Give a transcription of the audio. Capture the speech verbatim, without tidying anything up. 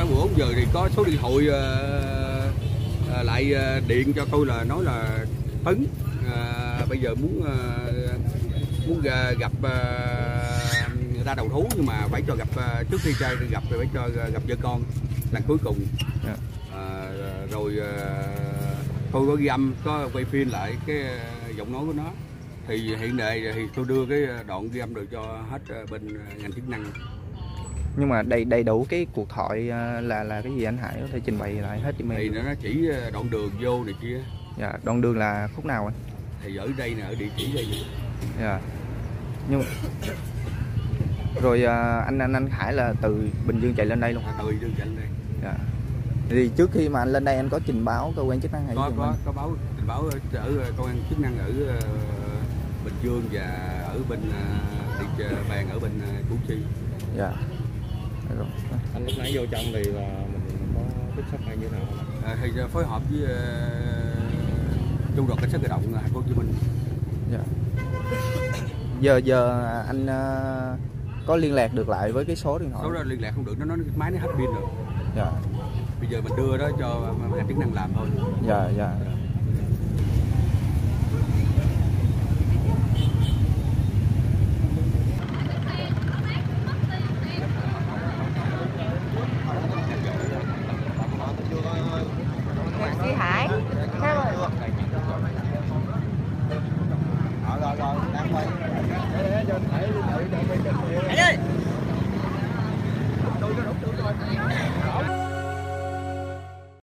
tới mười bốn giờ thì có số điện thoại à, à, lại à, điện cho tôi là nói là Tấn à, bây giờ muốn à, muốn à, gặp à, ra đầu thú nhưng mà phải cho gặp à, trước khi chơi gặp thì phải cho gặp vợ con lần cuối cùng. Yeah. À, rồi à, tôi có ghi âm có quay phim lại cái giọng nói của nó thì hiện nay thì tôi đưa cái đoạn ghi âm được cho hết bên ngành chức năng. Nhưng mà đầy đầy đủ cái cuộc thoại là là cái gì anh Hải có thể trình bày lại hết cho mình? Thì nó chỉ đoạn đường vô này kia. Dạ, đoạn đường là khúc nào anh? Thì ở đây nè, ở địa chỉ đây. Dạ. Nhưng rồi anh anh anh Hải là từ Bình Dương chạy lên đây luôn. À, từ Bình Dương chạy lên đây. Dạ. Thì trước khi mà anh lên đây anh có trình báo cơ quan chức năng hay có gì có anh? có báo trình báo ở cơ quan chức năng ở uh, Bình Dương và ở bên uh, địa bàn ở bên uh, Củ Chi. Dạ. Rồi. Anh lúc nãy vô trong thì là mình có tiếp xúc hay như thế nào? À, thì phối hợp với uh, trung đoàn cảnh sát cơ động Thành phố Hồ Chí Minh. Dạ. Giờ giờ anh uh, có liên lạc được lại với cái số điện thoại? Số đó liên lạc không được, nó nói cái máy nó hết pin rồi. Dạ. Bây giờ mình đưa đó cho ngành chức năng làm thôi. Dạ dạ.